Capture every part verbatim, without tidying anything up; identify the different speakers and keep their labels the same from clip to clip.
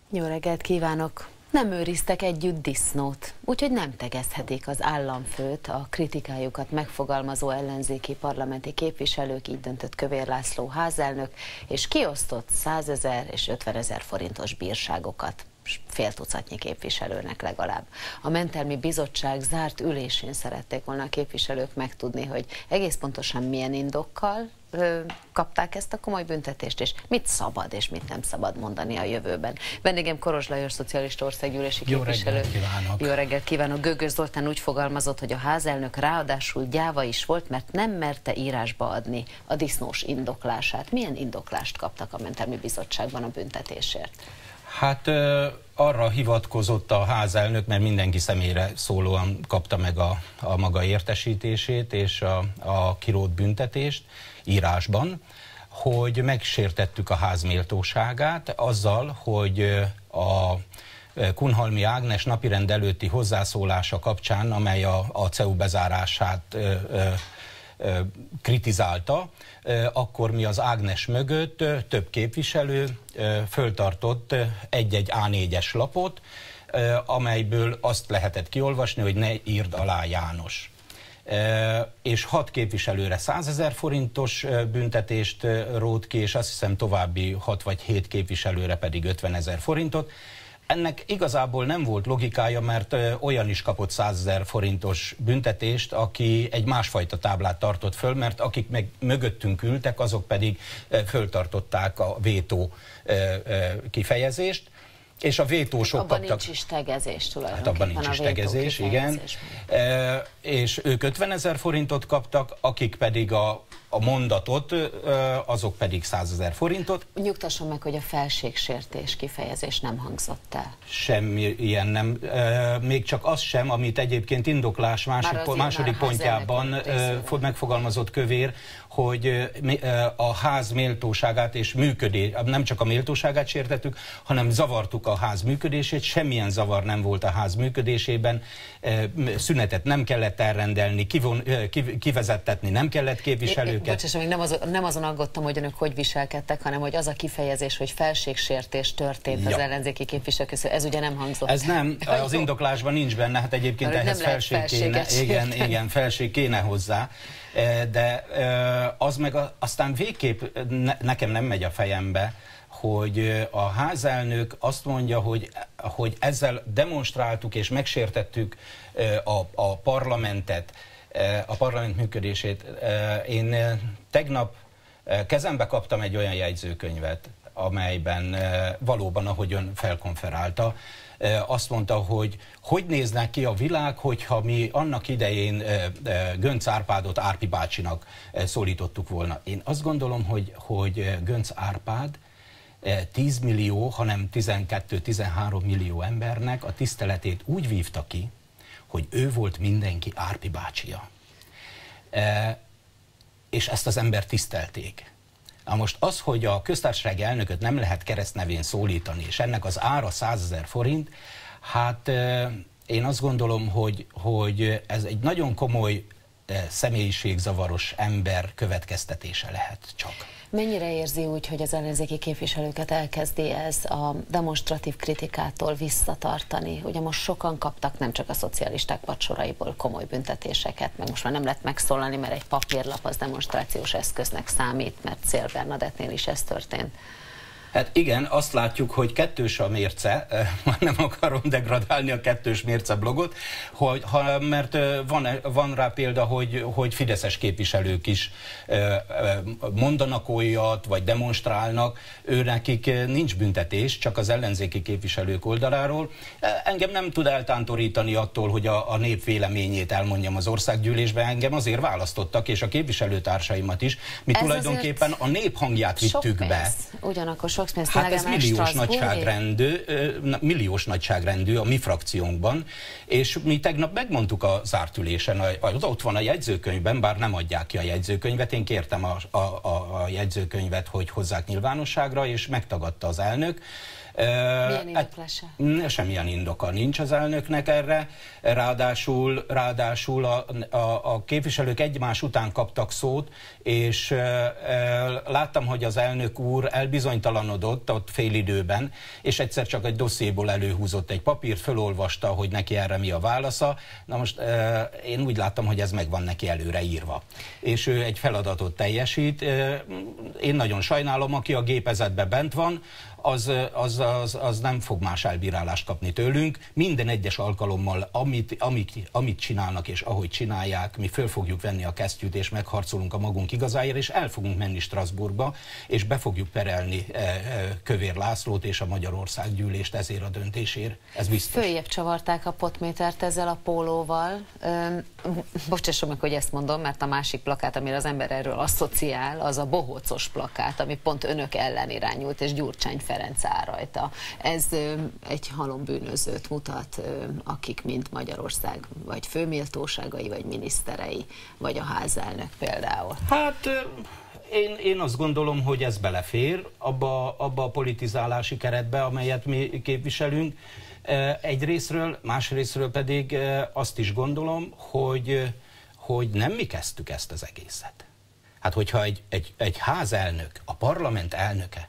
Speaker 1: Jó reggelt kívánok! Nem őriztek együtt disznót, úgyhogy nem tegezhetik az államfőt, a kritikájukat megfogalmazó ellenzéki parlamenti képviselők, így döntött Kövér László házelnök, és kiosztott százezer és ötvenezer forintos bírságokat fél tucatnyi képviselőnek legalább. A mentelmi bizottság zárt ülésén szerették volna a képviselők megtudni, hogy egész pontosan milyen indokkal ö, kapták ezt a komoly büntetést, és mit szabad és mit nem szabad mondani a jövőben. Vendégem Koros Lajos szocialista országgyűlési képviselő.
Speaker 2: Jó reggelt kívánok!
Speaker 1: Jó reggelt kívánok! Gögös Zoltán úgy fogalmazott, hogy a házelnök ráadásul gyáva is volt, mert nem merte írásba adni a disznós indoklását. Milyen indoklást kaptak a mentelmi bizottságban a büntetésért?
Speaker 2: Hát arra hivatkozott a házelnök, mert mindenki személyre szólóan kapta meg a, a maga értesítését és a, a kirótt büntetést írásban, hogy megsértettük a ház méltóságát azzal, hogy a Kunhalmi Ágnes napirend előtti hozzászólása kapcsán, amely a, a cé e u bezárását ö, ö, ö, kritizálta, akkor mi az Ágnes mögött több képviselő föltartott egy-egy á négyes lapot, amelyből azt lehetett kiolvasni, hogy ne írd alá János. És hat képviselőre százezer forintos büntetést rótt ki, és azt hiszem további hat vagy hét képviselőre pedig ötvenezer forintot. Ennek igazából nem volt logikája, mert olyan is kapott százezer forintos büntetést, aki egy másfajta táblát tartott föl, mert akik meg mögöttünk ültek, azok pedig föltartották a vétó kifejezést, és a vétósok
Speaker 1: abban
Speaker 2: kaptak...
Speaker 1: nincs is tegezés tulajdonképpen.
Speaker 2: Hát abban nincs is tegezés, igen. E, és ők ötvenezer forintot kaptak, akik pedig a, a mondatot, azok pedig százezer forintot.
Speaker 1: Nyugtasson meg, hogy a felségsértés kifejezés nem hangzott el.
Speaker 2: Semmi ilyen nem. E, még csak az sem, amit egyébként indoklás másik, po, második pontjában e, megfogalmazott Kövér, hogy a ház méltóságát és működés, nem csak a méltóságát sértettük, hanem zavartuk a ház működését, semmilyen zavar nem volt a ház működésében, szünetet nem kellett elrendelni, kivon, kivezettetni nem kellett képviselőket.
Speaker 1: Bocsás, még nem, az, nem azon aggódtam, hogy önök hogy viselkedtek, hanem hogy az a kifejezés, hogy felségsértés történt ja. az ellenzéki képviselők közül, ez ugye nem hangzott.
Speaker 2: Ez nem, az indoklásban nincs benne, hát egyébként
Speaker 1: mert
Speaker 2: ehhez felség kéne, igen, igen, felség kéne hozzá. De az meg aztán végképp nekem nem megy a fejembe, hogy a házelnök azt mondja, hogy, hogy ezzel demonstráltuk és megsértettük a, a parlamentet, a parlament működését. Én tegnap kezembe kaptam egy olyan jegyzőkönyvet, amelyben valóban, ahogy ön felkonferálta, azt mondta, hogy hogy néznek ki a világ, hogyha mi annak idején Göncz Árpádot Árpi bácsinak szólítottuk volna. Én azt gondolom, hogy, hogy Göncz Árpád tíz millió, hanem tizenkettő-tizenhárom millió embernek a tiszteletét úgy vívta ki, hogy ő volt mindenki Árpi bácsia. És ezt az ember tisztelték. Na most az, hogy a köztársasági elnököt nem lehet keresztnevén szólítani, és ennek az ára százezer forint, hát én azt gondolom, hogy, hogy ez egy nagyon komoly személyiségzavaros ember következtetése lehet csak.
Speaker 1: Mennyire érzi úgy, hogy az ellenzéki képviselőket elkezdi ez a demonstratív kritikától visszatartani? Ugye most sokan kaptak nem csak a szocialisták padsoraiból komoly büntetéseket, meg most már nem lehet megszólalni, mert egy papírlap az demonstrációs eszköznek számít, mert Cél Bernadettnél is ez történt.
Speaker 2: Hát igen, azt látjuk, hogy kettős a mérce, nem akarom degradálni a kettős mérce blogot, hogy, ha, mert van, van rá példa, hogy, hogy fideszes képviselők is mondanak olyat, vagy demonstrálnak, őnekik nincs büntetés, csak az ellenzéki képviselők oldaláról. Engem nem tud eltántorítani attól, hogy a, a nép véleményét elmondjam az országgyűlésben, engem azért választottak, és a képviselőtársaimat is. Mi ez tulajdonképpen a nép hangját vittük be.
Speaker 1: Ugyanakkor sok pénzt,
Speaker 2: hát ez milliós nagyságrendű, milliós nagyságrendű a mi frakciónkban, és mi tegnap megmondtuk a zárt ülésen, ott van a jegyzőkönyvben, bár nem adják ki a jegyzőkönyvet, én kértem a, a, a jegyzőkönyvet, hogy hozzák nyilvánosságra, és megtagadta az elnök.
Speaker 1: Milyen indoklása?
Speaker 2: Semmilyen indoka nincs az elnöknek erre, ráadásul, ráadásul a, a, a képviselők egymás után kaptak szót, és e, e, láttam, hogy az elnök úr elbizonytalanodott ott félidőben, és egyszer csak egy dossziéból előhúzott egy papírt, fölolvasta, hogy neki erre mi a válasza. Na most e, én úgy láttam, hogy ez meg van neki előre írva. És ő egy feladatot teljesít. E, én nagyon sajnálom, aki a gépezetben bent van, Az, az, az, az nem fog más elbírálást kapni tőlünk. Minden egyes alkalommal, amit, amit, amit csinálnak és ahogy csinálják, mi föl fogjuk venni a kesztyűt és megharcolunk a magunk igazáért, és el fogunk menni Strasbourgba, és be fogjuk perelni e, e, Kövér Lászlót és a Magyarországgyűlést ezért a döntésért. Ez biztos.
Speaker 1: Följebb csavarták a potmétert ezzel a pólóval. Üm, bocsásson meg, hogy ezt mondom, mert a másik plakát, amire az ember erről asszociál, az a bohócos plakát, ami pont önök ellen irányult, és Gyurcsány Ferenc áll rajta. Ez ö, egy halombűnözőt mutat, ö, akik mind Magyarország vagy főméltóságai, vagy miniszterei, vagy a házelnök például.
Speaker 2: Hát én, én azt gondolom, hogy ez belefér abba, abba a politizálási keretbe, amelyet mi képviselünk. Egy részről, más részről pedig azt is gondolom, hogy, hogy nem mi kezdtük ezt az egészet. Hát hogyha egy, egy, egy házelnök, a parlament elnöke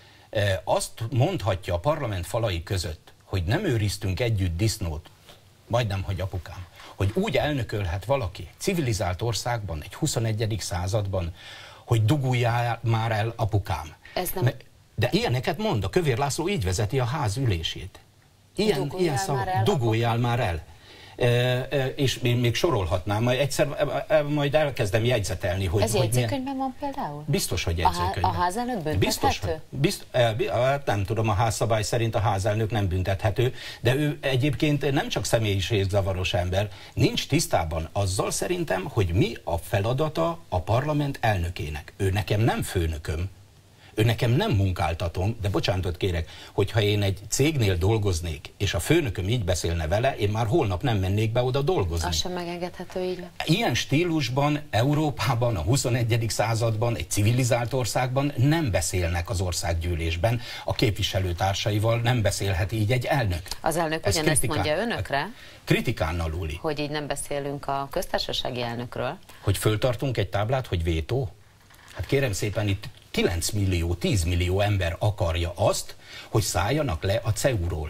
Speaker 2: azt mondhatja a parlament falai között, hogy nem őriztünk együtt disznót, majdnem, hogy apukám, hogy úgy elnökölhet valaki civilizált országban, egy huszonegyedik században, hogy duguljál már el, apukám.
Speaker 1: Ez nem...
Speaker 2: De ilyeneket mond, a Kövér László így vezeti a ház ülését. Ilyen,
Speaker 1: duguljál
Speaker 2: ilyen szava,
Speaker 1: már el,
Speaker 2: duguljál már el. E, e, és még, még sorolhatnám, majd egyszer e, majd elkezdem jegyzetelni, hogy...
Speaker 1: Ez
Speaker 2: hogy
Speaker 1: jegyzőkönyvben milyen... van például?
Speaker 2: Biztos, hogy jegyzőkönyvben.
Speaker 1: A, há a házelnök büntethető?
Speaker 2: Biztos, hogy, e, nem tudom, a házszabály szerint a házelnök nem büntethető, de ő egyébként nem csak személyiségzavaros ember, nincs tisztában azzal szerintem, hogy mi a feladata a parlament elnökének. Ő nekem nem főnököm, ő nekem nem munkáltatom, de bocsánatot kérek, hogyha én egy cégnél dolgoznék, és a főnököm így beszélne vele, én már holnap nem mennék be oda dolgozni.
Speaker 1: Az sem megengedhető így.
Speaker 2: Ilyen stílusban, Európában, a huszonegyedik században, egy civilizált országban nem beszélnek az országgyűlésben, a képviselőtársaival nem beszélhet így egy elnök.
Speaker 1: Az elnök
Speaker 2: Ez
Speaker 1: ugyanezt
Speaker 2: kritikán,
Speaker 1: mondja önökre?
Speaker 2: Kritikán aluli.
Speaker 1: Hogy így nem beszélünk a köztársasági elnökről?
Speaker 2: Hogy föltartunk egy táblát, hogy vétó? Hát kérem szépen, itt kilenc millió, tíz millió ember akarja azt, hogy szálljanak le a cé e u-ról.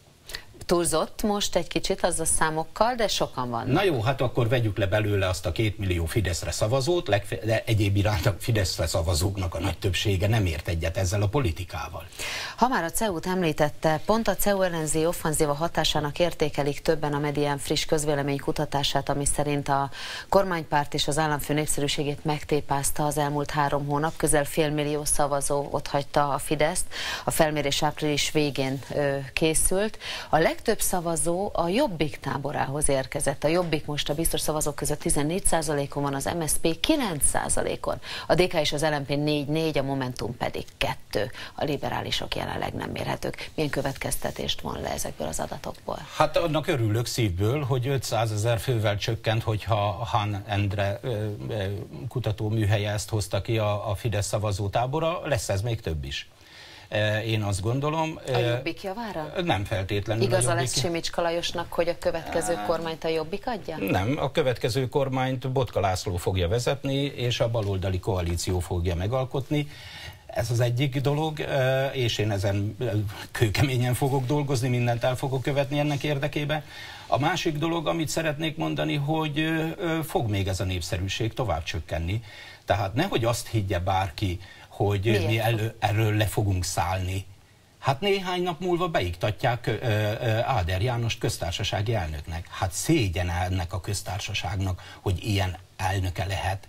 Speaker 1: Túlzott most egy kicsit az a számokkal, de sokan vannak.
Speaker 2: Na jó, hát akkor vegyük le belőle azt a két millió Fideszre szavazót, de egyéb iránt a Fideszre szavazóknak a nagy többsége nem ért egyet ezzel a politikával.
Speaker 1: Ha már a cé e u-t említette, pont a cé e u ellenzé offenzíva hatásának értékelik többen a Medián friss közvélemény kutatását, ami szerint a kormánypárt és az államfő népszerűségét megtépázta az elmúlt három hónap, közel félmillió szavazó otthagyta a Fideszt. A felmérés április végén ö, készült. A legtöbb szavazó a Jobbik táborához érkezett. A Jobbik most a biztos szavazók között tizennégy százalékon van, az em es zé pé kilenc százalékon, a dé ká és az el em pé négy négy, a Momentum pedig kettő. A liberálisok jelenleg nem mérhetők. Milyen következtetést von le ezekből az adatokból?
Speaker 2: Hát annak örülök szívből, hogy ötszázezer fővel csökkent, hogyha Hán Endre kutatóműhelye ezt hozta ki a, a Fidesz szavazótábora, lesz ez még több is. Én azt gondolom...
Speaker 1: A Jobbik javára?
Speaker 2: Nem feltétlenül.
Speaker 1: Igaza lesz Simicska Lajosnak, hogy a következő kormányt a Jobbik adja?
Speaker 2: Nem, a következő kormányt Botka László fogja vezetni, és a baloldali koalíció fogja megalkotni. Ez az egyik dolog, és én ezen kőkeményen fogok dolgozni, mindent el fogok követni ennek érdekében. A másik dolog, amit szeretnék mondani, hogy fog még ez a népszerűség tovább csökkenni. Tehát nehogy azt higgye bárki, hogy Miért? mi elő, erről le fogunk szállni. Hát néhány nap múlva beiktatják ö, ö, Áder Jánost köztársasági elnöknek. Hát szégyen ennek a köztársaságnak, hogy ilyen elnöke lehet.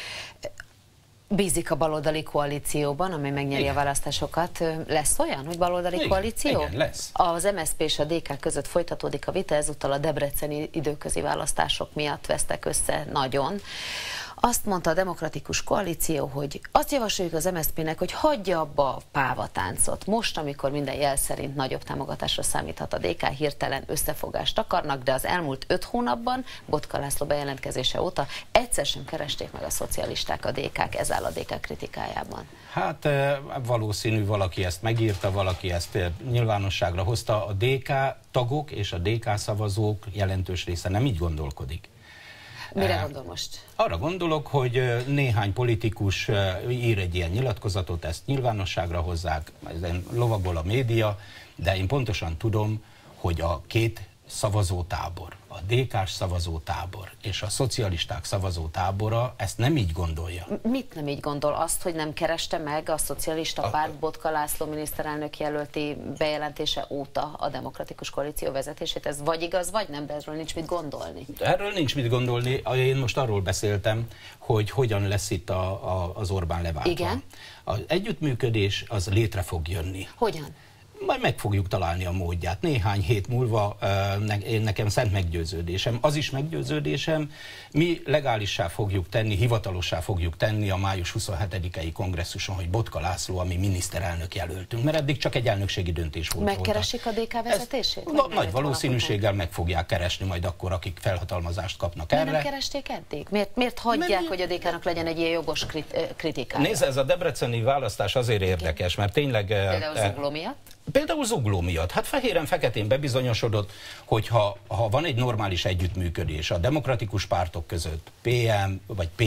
Speaker 1: Bízik a baloldali koalícióban, amely megnyeri igen. a választásokat. Lesz olyan, hogy baloldali igen, koalíció?
Speaker 2: Igen, lesz.
Speaker 1: Az em es zé pé és a dé ká között folytatódik a vita, ezúttal a debreceni időközi választások miatt vesztek össze nagyon. Azt mondta a Demokratikus Koalíció, hogy azt javasoljuk az em es zé pé-nek, hogy hagyja abba a pávatáncot. Most, amikor minden jel szerint nagyobb támogatásra számíthat a dé ká, hirtelen összefogást akarnak, de az elmúlt öt hónapban, Botka László bejelentkezése óta egyszer sem keresték meg a szocialisták a dé ká-k, ez áll a dé ká kritikájában.
Speaker 2: Hát valószínű, valaki ezt megírta, valaki ezt nyilvánosságra hozta. A dé ká tagok és a dé ká szavazók jelentős része nem így gondolkodik.
Speaker 1: Mire gondol most?
Speaker 2: Arra gondolok, hogy néhány politikus ír egy ilyen nyilatkozatot, ezt nyilvánosságra hozzák, ezen lovagol a média, de én pontosan tudom, hogy a két szavazótábor, a dé ká-s szavazótábor és a szocialisták szavazótábora ezt nem így gondolja.
Speaker 1: Mit nem így gondol? Azt, hogy nem kereste meg a szocialista
Speaker 2: a...
Speaker 1: párt Botka László miniszterelnök jelölti bejelentése óta a Demokratikus Koalíció vezetését? Ez vagy igaz, vagy nem, de erről nincs mit gondolni.
Speaker 2: Erről nincs mit gondolni. Én most arról beszéltem, hogy hogyan lesz itt a, a, az Orbán leváltva.
Speaker 1: Igen?
Speaker 2: Az együttműködés az létre fog jönni.
Speaker 1: Hogyan?
Speaker 2: Majd meg fogjuk találni a módját. Néhány hét múlva ne, nekem szent meggyőződésem. Az is meggyőződésem, mi legálissá fogjuk tenni, hivatalossá fogjuk tenni a május huszonhetedikei kongresszuson, hogy Botka László a mi miniszterelnök jelöltünk, mert eddig csak egy elnökségi döntés volt.
Speaker 1: Megkeresik a dé ká vezetését?
Speaker 2: Na, nagy valószínűséggel meg fogják keresni majd akkor, akik felhatalmazást kapnak
Speaker 1: Miért
Speaker 2: erre.
Speaker 1: nem keresték eddig? Miért, miért hagyják, mert, hogy a dé ká-nak legyen egy ilyen jogos krit, kritikája?
Speaker 2: Nézd, ez a debreceni választás azért érdekes, mert tényleg...
Speaker 1: Például Zugló miatt?
Speaker 2: Például Zugló miatt. Hát fehéren-feketén bebizonyosodott, hogy ha, ha van egy normális együttműködés a demokratikus pártok között, pé em vagy P,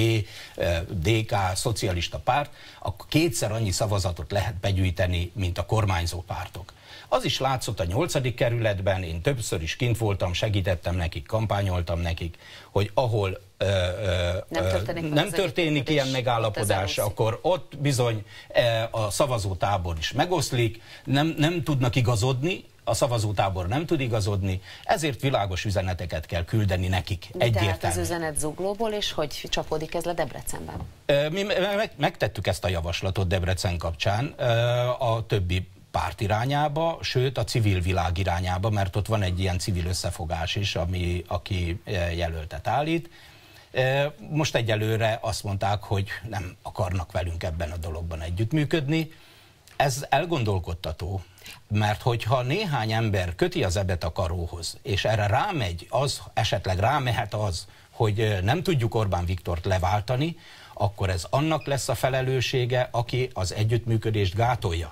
Speaker 2: dé ká, szocialista párt, akkor kétszer annyi szavazatot lehet begyűjteni, mint a kormányzó pártok. Az is látszott a nyolcadik kerületben, én többször is kint voltam, segítettem nekik, kampányoltam nekik, hogy ahol ö, ö, nem történik, nem történik ilyen megállapodás, ott akkor ott bizony e, a szavazótábor is megoszlik, nem, nem tudnak igazodni, a szavazótábor nem tud igazodni, ezért világos üzeneteket kell küldeni nekik.
Speaker 1: De tehát az üzenet Zuglóból, és hogy csapódik ez le Debrecenben?
Speaker 2: Mi meg, megtettük ezt a javaslatot Debrecen kapcsán a többi párt irányába, sőt a civil világ irányába, mert ott van egy ilyen civil összefogás is, ami, aki jelöltet állít. Most egyelőre azt mondták, hogy nem akarnak velünk ebben a dologban együttműködni. Ez elgondolkodtató, mert hogyha néhány ember köti az ebet a karóhoz, és erre rámegy, az esetleg rámehet az, hogy nem tudjuk Orbán Viktort leváltani, akkor ez annak lesz a felelőssége, aki az együttműködést gátolja.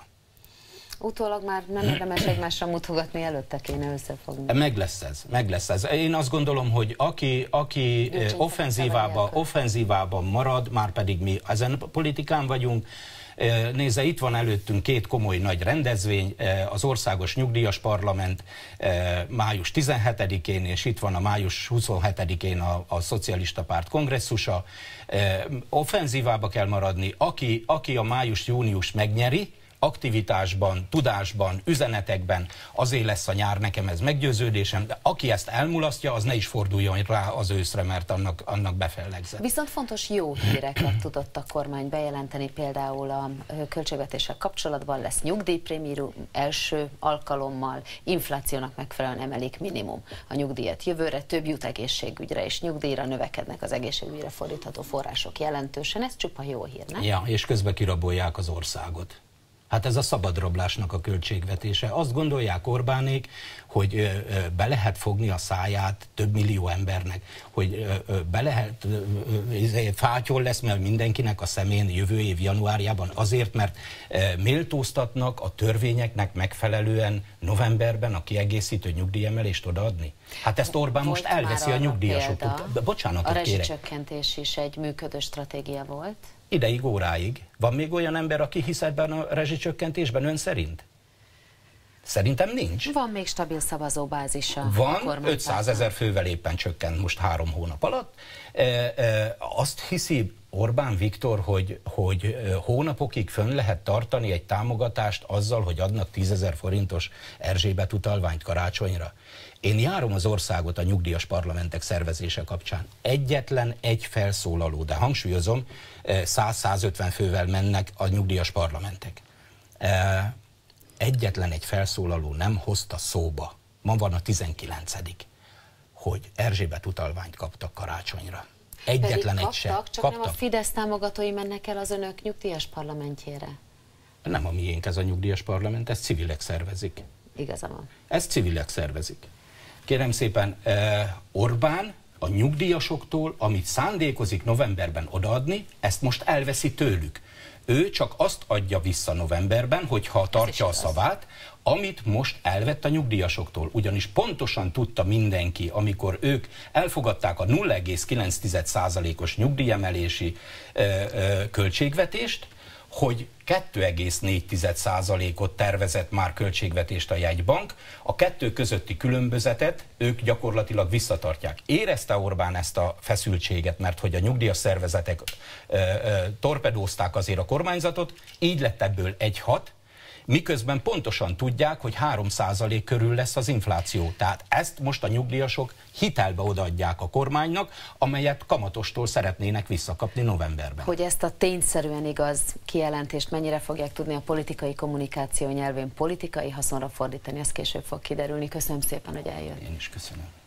Speaker 1: Utólag már nem érdemes egymásra mutogatni, előtte kéne összefogni.
Speaker 2: Meg lesz ez, meg lesz ez. Én azt gondolom, hogy aki, aki offenzívába, offenzívában marad, már pedig mi ezen a politikán vagyunk. Nézze, itt van előttünk két komoly nagy rendezvény, az Országos Nyugdíjas Parlament május tizenhetedikén, és itt van a május huszonhetedikén a, a Szocialista Párt kongresszusa. Offenzívába kell maradni. Aki, aki a május-június megnyeri, aktivitásban, tudásban, üzenetekben, azért lesz a nyár, nekem ez meggyőződésem, de aki ezt elmulasztja, az ne is forduljon rá az őszre, mert annak, annak befellegzett.
Speaker 1: Viszont fontos jó híreket tudott a kormány bejelenteni, például a költségvetéssel kapcsolatban lesz nyugdíjprémium első alkalommal, inflációnak megfelelően emelik minimum a nyugdíjat jövőre, több jut egészségügyre és nyugdíjra, növekednek az egészségügyre fordítható források jelentősen, ez csupa jó hír, nem?
Speaker 2: Ja, és közben kirabolják az országot. Hát ez a szabadrablásnak a költségvetése. Azt gondolják Orbánék, hogy ö, ö, be lehet fogni a száját több millió embernek, hogy ö, ö, be lehet, ö, ö, fátyol lesz mert mindenkinek a szemén jövő év januárjában azért, mert ö, méltóztatnak a törvényeknek megfelelően novemberben a kiegészítő nyugdíjemelést odaadni. Hát ezt Orbán most elveszi a nyugdíjasoktól. Bocsánatot kérek.
Speaker 1: A rezsicsökkentés is egy működő stratégia volt.
Speaker 2: Ideig, óráig. Van még olyan ember, aki hisz ebben a rezsicsökkentésben ön szerint? Szerintem nincs.
Speaker 1: Van még stabil szavazóbázisa.
Speaker 2: Van, ötszázezer fővel éppen csökkent most három hónap alatt. E, e, azt hiszi Orbán Viktor, hogy, hogy hónapokig fönn lehet tartani egy támogatást azzal, hogy adnak tízezer forintos Erzsébet utalványt karácsonyra. Én járom az országot a nyugdíjas parlamentek szervezése kapcsán. Egyetlen egy felszólaló, de hangsúlyozom, száz-százötven fővel mennek a nyugdíjas parlamentek. Egyetlen egy felszólaló nem hozta szóba, ma van a tizenkilencedik, hogy Erzsébet utalványt kaptak karácsonyra. Egyetlen
Speaker 1: Pedig
Speaker 2: egy se.
Speaker 1: kaptak, csak
Speaker 2: Kaptak.
Speaker 1: nem a Fidesz támogatói mennek el az önök nyugdíjas parlamentjére.
Speaker 2: Nem a miénk ez a nyugdíjas parlament, ezt civilek szervezik.
Speaker 1: Igaza van.
Speaker 2: Ezt civilek szervezik. Kérem szépen, Orbán a nyugdíjasoktól, amit szándékozik novemberben odaadni, ezt most elveszi tőlük. Ő csak azt adja vissza novemberben, hogyha tartja a szavát, amit most elvett a nyugdíjasoktól. Ugyanis pontosan tudta mindenki, amikor ők elfogadták a nulla egész kilenc százalékos nyugdíjemelési ö, ö, költségvetést, hogy kettő egész négy százalékot tervezett már költségvetést a jegybank, a kettő közötti különbözetet ők gyakorlatilag visszatartják. Érezte Orbán ezt a feszültséget, mert hogy a nyugdíjas szervezetek ö, ö, torpedózták azért a kormányzatot, így lett ebből egy hat, miközben pontosan tudják, hogy három százalék körül lesz az infláció. Tehát ezt most a nyugdíjasok hitelbe odaadják a kormánynak, amelyet kamatostól szeretnének visszakapni novemberben.
Speaker 1: Hogy ezt a tényszerűen igaz kijelentést mennyire fogják tudni a politikai kommunikáció nyelvén politikai haszonra fordítani, ez később fog kiderülni. Köszönöm szépen, hogy eljött.
Speaker 2: Én is köszönöm.